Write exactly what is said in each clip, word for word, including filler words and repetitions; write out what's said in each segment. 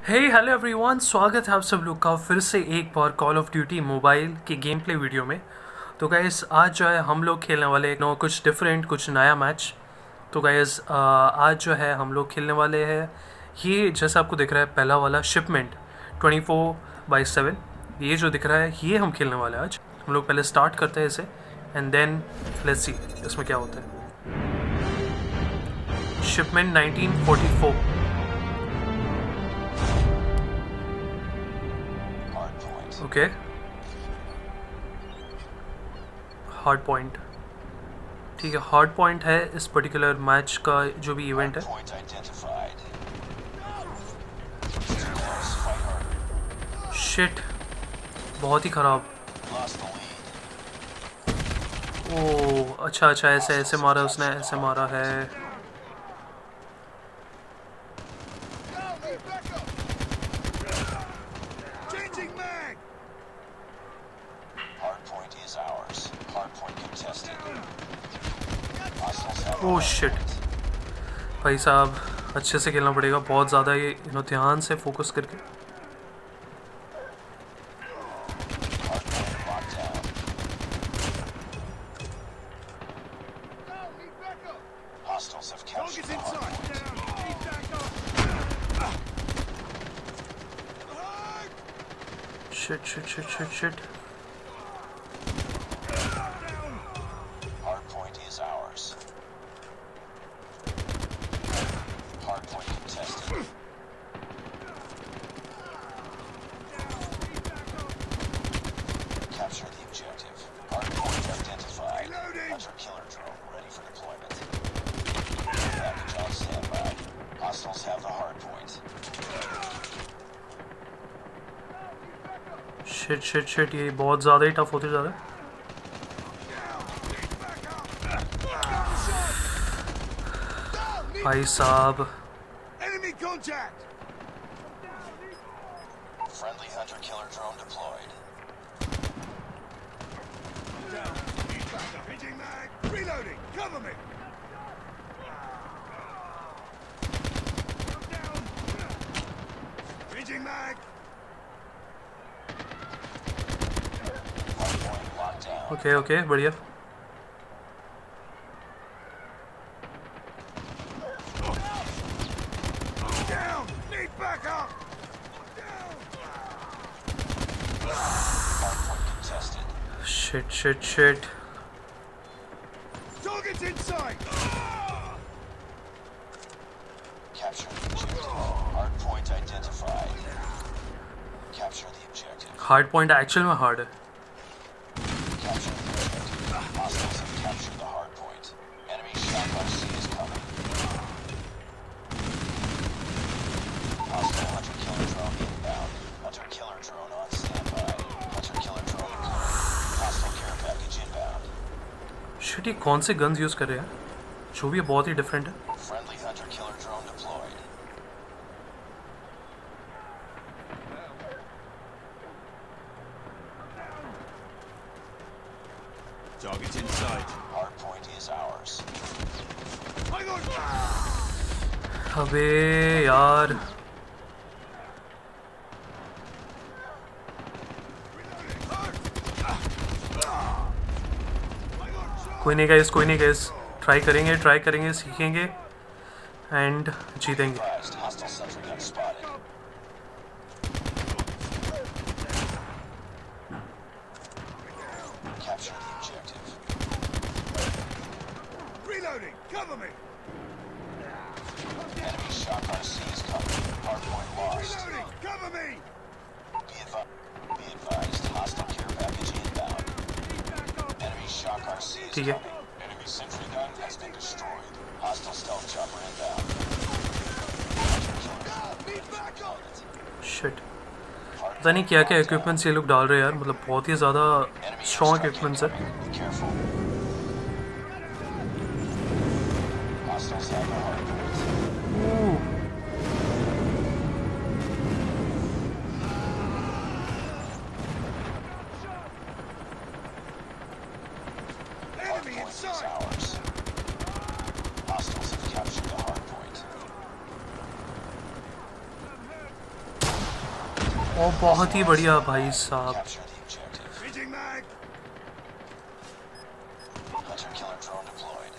हे hello everyone, स्वागत है आप सब लोग का फिर से एक बार कॉल ऑफ ड्यूटी मोबाइल के गेम प्ले वीडियो में। तो गाइस आज जो है हम लोग खेलने वाले एक नो कुछ डिफरेंट कुछ नया मैच। तो गाइस आज जो है हम लोग खेलने वाले हैं ये जैसा आपको दिख रहा है पहला वाला shipment twenty four by seven. ये जो दिख रहा है ये हम खेलने वाले हैं आज। हम लोग पहले स्टार्ट करते हैं इसे एंड देन लेट्स सी इसमें क्या होता है। Shipment nineteen forty four. Okay, hard point. ठीक है, हार्ड पॉइंट है इस पर्टिकुलर मैच का जो भी इवेंट है। शिट, बहुत ही ख़राब। ओह अच्छा अच्छा, ऐसे ऐसे मारा उसने, ऐसे मारा है। ओह शिट, भाई साहब अच्छे से खेलना पड़ेगा, बहुत ज़्यादा ये यू नो ध्यान से फोकस करके। Shit shit shit shit shit. Shit shit shit, ये बहुत ज़्यादा ही टफ होते जा रहा है। भाई साहब ओके ओके बढ़िया। Shit shit shit. Hard point actual में हार्ड है। शिट, ये कौन से गन्स यूज़ कर रहे हैं जो भी बहुत ही डिफरेंट है। Target inside. Hard point is ours. अबे यार, कोई नहीं गाइस, कोई नहीं गाइस, ट्राई करेंगे ट्राई करेंगे सीखेंगे एंड जीतेंगे। ठीक है, शिट, पता नहीं क्या क्या इक्विपमेंट्स ये लोग डाल रहे हैं यार, मतलब बहुत ही ज़्यादा स्ट्रॉन्ग इक्विपमेंट्स है। और बहुत ही बढ़िया भाई साहब। Capture the objective. Hunter killer drone deployed.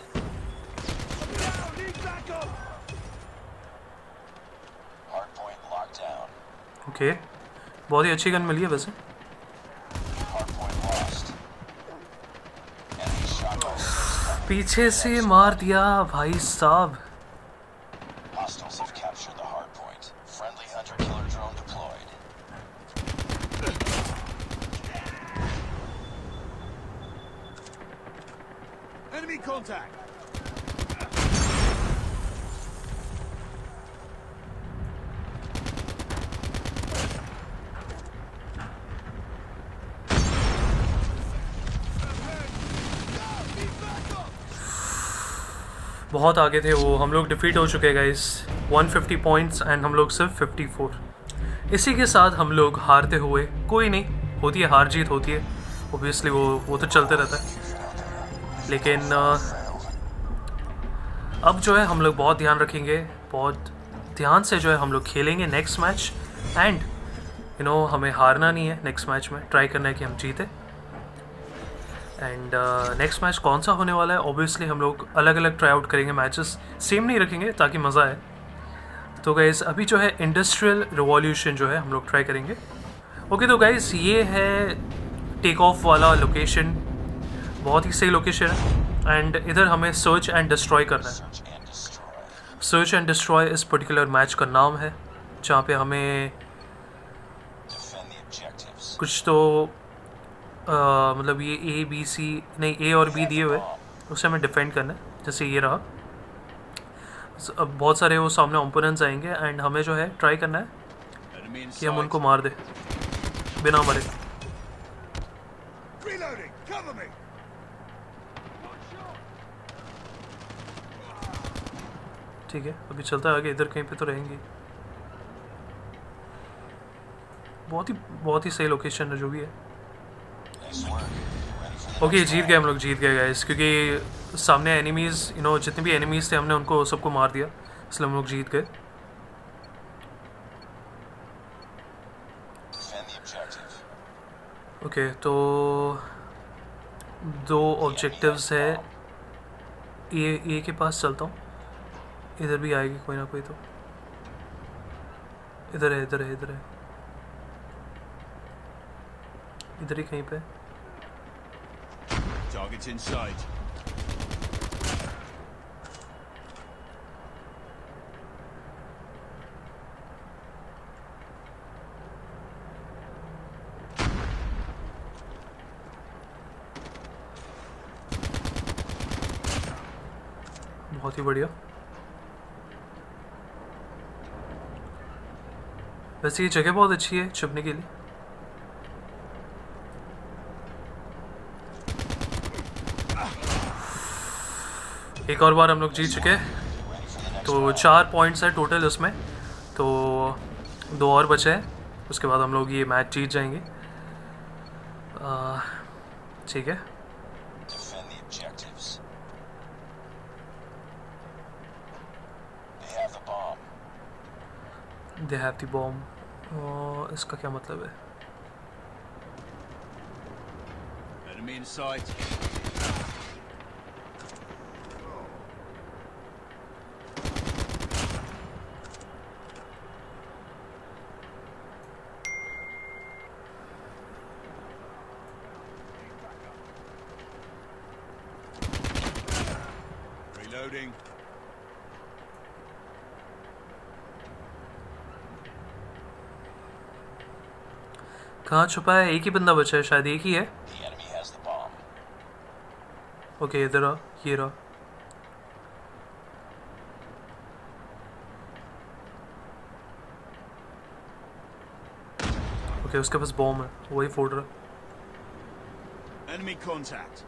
Hardpoint locked down. Okay, बहुत ही अच्छी गन मिली है वैसे। Hardpoint lost. Enemy shot by six. पीछे से मार दिया भाई साहब। Hostiles have captured the hardpoint. Friendly hunter killer drone deployed. Enemy contact. बहुत आगे थे वो, हम लोग डिफीट हो चुके हैं guys. One fifty points and हम लोग सिर्फ फिफ्टी फोर। इसी के साथ हम लोग हारते हुए, कोई नहीं, होती है हार जीत होती है ओबियसली, वो वो तो चलते रहता है। लेकिन अ, अब जो है हम लोग बहुत ध्यान रखेंगे, बहुत ध्यान से जो है हम लोग खेलेंगे next match. And you know हमें हारना नहीं है नेक्स्ट मैच में, ट्राई करना है कि हम जीते। एंड नेक्स्ट मैच कौन सा होने वाला है, ऑब्वियसली हम लोग अलग अलग ट्राई आउट करेंगे, मैचेस सेम नहीं रखेंगे ताकि मज़ा आए। तो गाइस अभी जो है इंडस्ट्रियल रिवॉल्यूशन जो है हम लोग ट्राई करेंगे। ओके तो गाइस ये है टेक ऑफ वाला लोकेशन, बहुत ही सही लोकेशन है। एंड इधर हमें सर्च एंड डिस्ट्रॉय करना है। Search and destroy. Search and destroy इस पर्टिकुलर मैच का नाम है, जहाँ पे हमें Defend the objectives. कुछ तो आ, मतलब ये ए बी सी नहीं, ए और बी दिए हुए, उसे हमें डिफेंड करना है। जैसे ये रहा, अब बहुत सारे वो सामने ओपोनेंट्स आएंगे एंड हमें जो है ट्राई करना है Enemy in कि हम sight. उनको मार दे बिना मरे। Reloading. Cover me. ठीक है, अभी चलता है आगे, इधर कहीं पे तो रहेंगे। बहुत ही बहुत ही सही लोकेशन है जो भी है। Nice work. Ready for the okay जीत गए हम लोग, जीत गए गाइस, क्योंकि सामने एनिमीज़ यू नो जितने भी एनिमीज़ थे हमने उनको सबको मार दिया, इसलिए हम लोग जीत गए। defend the objective. ओके तो दो ऑब्जेक्टिव्स है, ए ए के पास चलता हूँ, इधर भी आएगी कोई ना कोई, तो इधर है इधर है इधर है इधर ही कहीं पे। Targets in sight. बहुत ही बढ़िया। वैसे ये जगह बहुत अच्छी है छुपने के लिए। एक और बार हम लोग जीत चुके हैं, तो चार पॉइंट्स है टोटल उसमें, तो दो और बचे हैं, उसके बाद हम लोग ये मैच जीत जाएंगे। आ, ठीक है, Defend the objectives. They have the bomb. They have the bomb. इसका क्या मतलब है? Enemy in sight. Reloading. कहाँ छुपा है? एक ही बंदा बचा है शायद, एक ही है। The enemy has the bomb. Okay इधर आ, ये रहा। ओके उसके पास बॉम्ब है, वही फोड़ रहा। Enemy contact.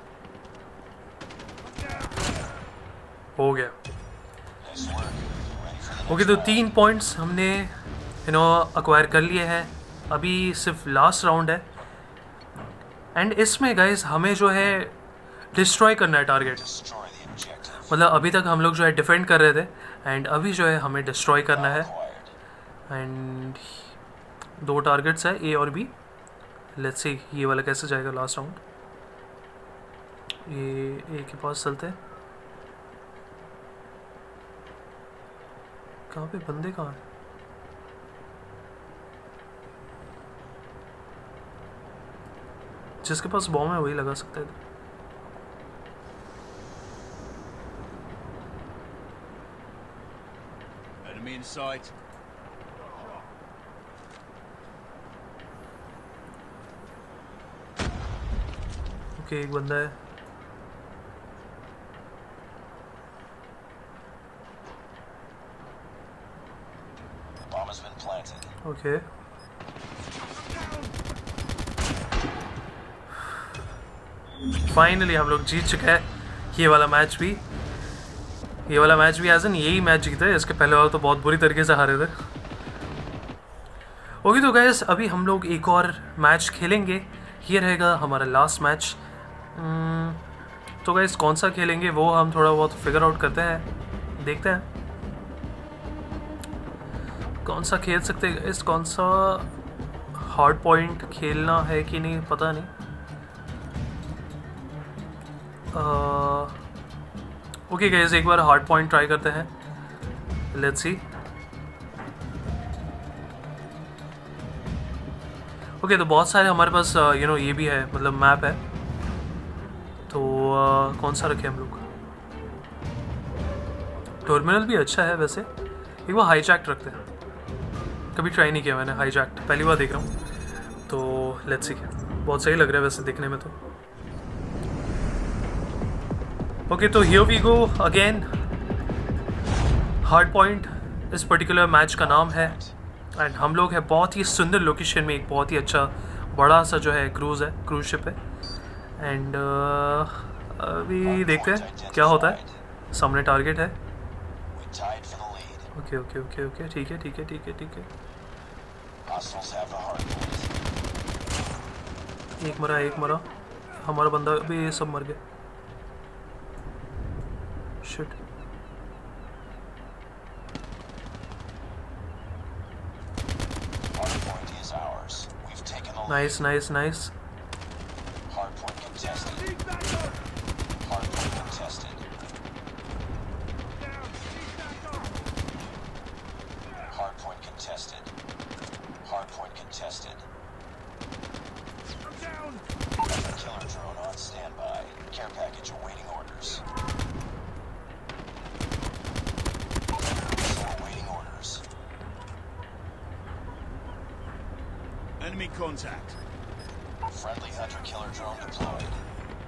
हो गया। Nice work. Ready for the okay next तो round. तीन पॉइंट्स हमने यू नो अक्वायर कर लिए हैं, अभी सिर्फ लास्ट राउंड है। एंड इसमें गाइस हमें जो है डिस्ट्रॉय करना है टारगेट, Destroy the objective. मतलब अभी तक हम लोग जो है डिफेंड कर रहे थे एंड अभी जो है हमें डिस्ट्रॉय करना है। Acquired. एंड दो टारगेट्स है, ए और बी। लेट्स सी ये वाला कैसे जाएगा लास्ट राउंड। ये ए के पास चलते हैं। कहाँ पे बंदे कहाँ हैं? जिसके पास बॉम्ब है वही लगा सकता है। Enemy in sight. ओके, एक बंदा है। Bomb has been planted. Okay, finally हम लोग जीत चुके हैं ये वाला मैच भी। ये वाला मैच भी एज एन यही मैच जीते। इसके पहले वाला तो बहुत बुरी तरीके से हारे थे। ओके तो गाइस अभी हम लोग एक और मैच खेलेंगे। ये रहेगा हमारा लास्ट मैच। तो गाइस कौन सा खेलेंगे वो हम थोड़ा बहुत फिगर आउट करते हैं, देखते हैं कौन सा खेल सकते हैं। इस कौन सा हार्ड पॉइंट खेलना है कि नहीं पता नहीं। ओके गाइस एक बार हार्ड पॉइंट ट्राई करते हैं। Let's see. ओके तो बहुत सारे हमारे पास यू नो ये भी है, मतलब मैप है। तो uh, कौन सा रखें हम लोग? टर्मिनल भी अच्छा है वैसे। एक बार हाईजैक्ट रखते हैं। कभी ट्राई नहीं किया मैंने हाईजैक्ट, पहली बार देख रहा हूँ। तो लेट्स सी, बहुत सही लग रहा है वैसे देखने में तो। ओके तो here we go again. Hard point इस पर्टिकुलर मैच का नाम है। एंड हम लोग है बहुत ही सुंदर लोकेशन में, एक बहुत ही अच्छा बड़ा सा जो है क्रूज़ है, क्रूज शिप है। एंड uh, अभी देखते हैं क्या होता है। सामने टारगेट है। We tied for the lead. Okay okay okay okay ठीक है ठीक है ठीक है ठीक है। Hostiles have the hard point. एक मरा एक मरा। हमारा बंदा भी ये सब मर गए। Shit. Hard point is ours. We've taken the lead. Nice nice nice. Hard point contested. Hard point contested. Hard point contested. Hard point contested. Hunter killer drone on standby. Care package awaiting orders. Missile awaiting orders. Enemy contact. Friendly hunter killer drone deployed.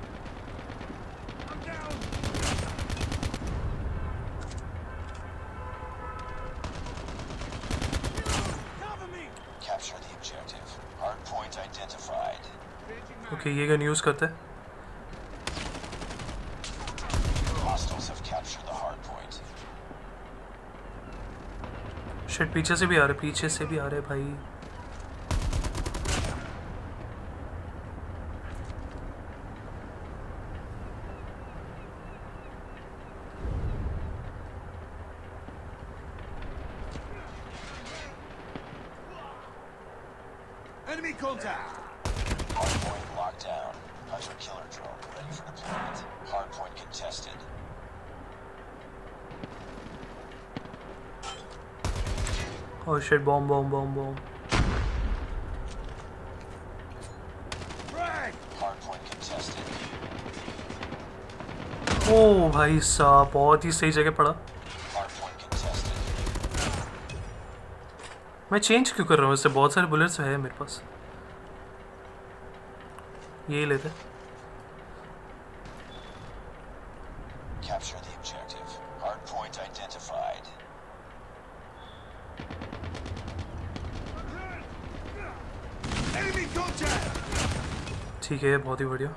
Capture the objective. Hard point identified. Okay ये gun use करते हैं। Hostiles have captured the hard point. Shit पीछे से भी आ रहे, पीछे से भी आ रहे भाई। Enemy contact. Hard point locked down. Hunter killer drone ready for deployment. Hard point contested. Oh shit, bomb bomb bomb bomb. Frag. Hard point contested. Oh भाई साहब बहुत ही सही जगह पड़ा। Hard point contested. मैं चेंज क्यों कर रहा हूँ? इससे बहुत सारे बुलेट्स है मेरे पास। यही लेते। Capture the objective. Hard point identified. Enemy contact. ठीक है बहुत ही बढ़िया।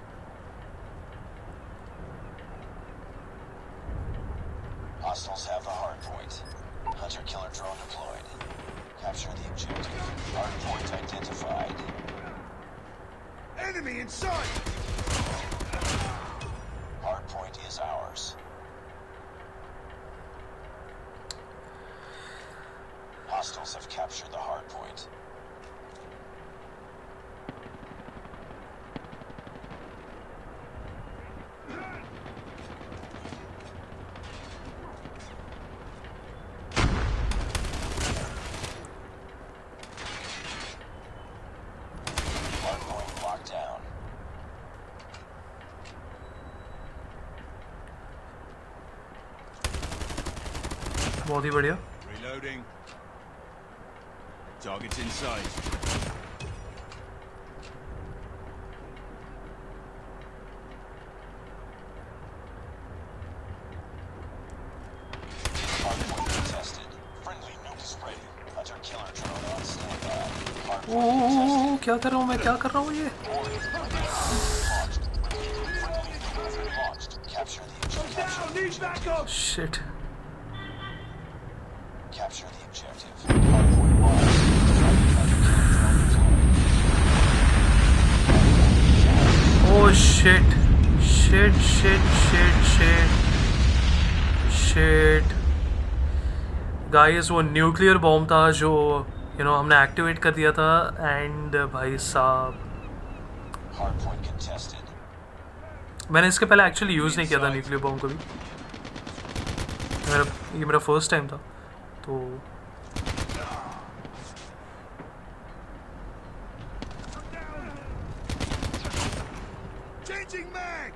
Hostiles have the hard point. Hunter killer drone deployed. Capture the objective. Hard point identified. Enemy in sight. Hard point is ours. Hostiles have captured the hard point. बहुत ही बढ़िया। Reloading. Target's in sight. Hardpoint contested. Friendly nuke spray. Hunter killer drone on standby. ओ, ओ, ओ, ओ, क्या कर रहा हूँ मैं, क्या कर रहा हूँ ये? Launched. Friendly nuke launched. Capture the objective. Down, need backup! Shit. Capture the objective. Hardpoint lost. Hunter killer drone deployed. Oh shit. Shit, shit, shit, shit. Shit. Guys, वो न्यूक्लियर बॉम्ब था जो यू नो हमने activate कर दिया था and भाई साहब Hardpoint contested. मैंने इसके पहले एक्चुअली यूज़ नहीं किया था न्यूक्लियर बॉम्ब कभी। मेरा ये मेरा फर्स्ट टाइम था तो Changing mag!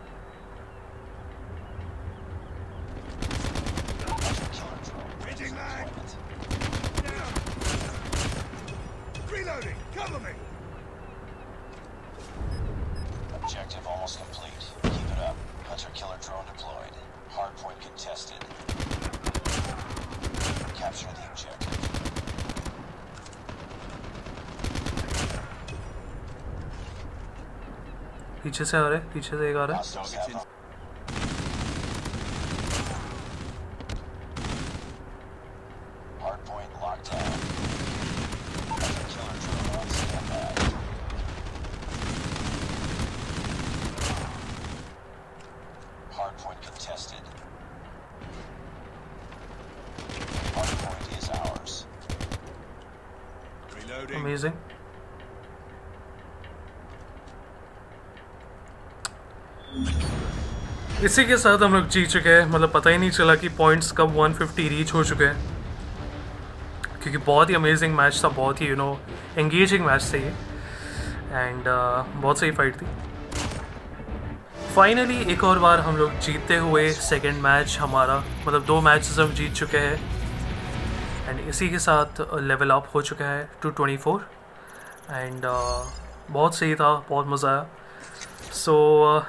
Hunter killer drone. Changing mag! Deployment. Reloading! Cover me! Objective almost complete. Keep it up. Hunter killer drone deployed. Hardpoint contested. Capture the objective. पीछे से आ रहा है, पीछे से एक आ रहा है। Hostiles Target's in. have hardpoint locked down. Hunter killer drone on standby. Hardpoint contested. Hardpoint is ours. Reloading. Amazing. इसी के साथ हम लोग जीत चुके हैं, मतलब पता ही नहीं चला कि पॉइंट्स कब वन फिफ्टी रीच हो चुके हैं, क्योंकि बहुत ही अमेजिंग मैच था, बहुत ही यू नो एंगेजिंग मैच था ये एंड uh, बहुत सही फाइट थी। फाइनली एक और बार हम लोग जीतते हुए सेकंड मैच हमारा, मतलब दो मैचेस हम जीत चुके हैं एंड इसी के साथ लेवल अप हो चुका है टू ट्वेंटी फोर एंड बहुत सही था, बहुत मज़ा आया। सो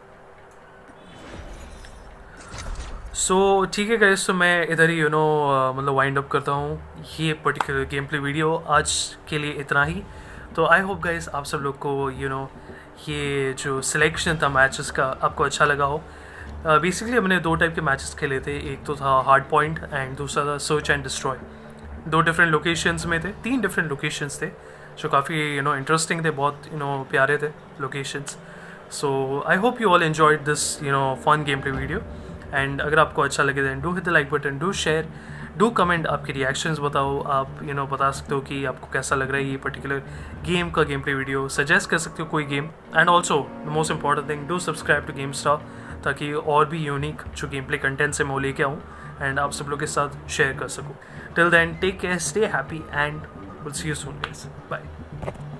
सो ठीक है गाइस, तो मैं इधर ही यू नो मतलब वाइंड अप करता हूँ ये पर्टिकुलर गेम प्ले वीडियो। आज के लिए इतना ही। तो आई होप गाइस आप सब लोग को यू नो ये जो सिलेक्शन था मैचेस का आपको अच्छा लगा हो। बेसिकली uh, हमने दो टाइप के मैचेस खेले थे, एक तो था हार्ड पॉइंट एंड दूसरा था सर्च एंड डिस्ट्रॉय। दो डिफरेंट लोकेशंस में थे, तीन डिफरेंट लोकेशंस थे जो काफ़ी यू नो इंटरेस्टिंग थे, बहुत यू नो प्यारे थे locations. So I hope you all enjoyed this you know fun game play video and अगर आपको अच्छा लगे then do hit the like button, do share, do comment, आपके रिएक्शंस बताओ। आप यू नो बता सकते हो कि आपको कैसा लग रहा है ये पर्टिकुलर गेम का गेम प्ले वीडियो, सजेस्ट कर सकते हो कोई game and also the most important thing, do subscribe to Game Star, ताकि और भी यूनिक जो गेम प्ले कंटेंट से मैं लेके आऊँ एंड आप सब लोग के साथ शेयर कर सकूँ। Till then take care, stay happy and will see you soon guys, bye.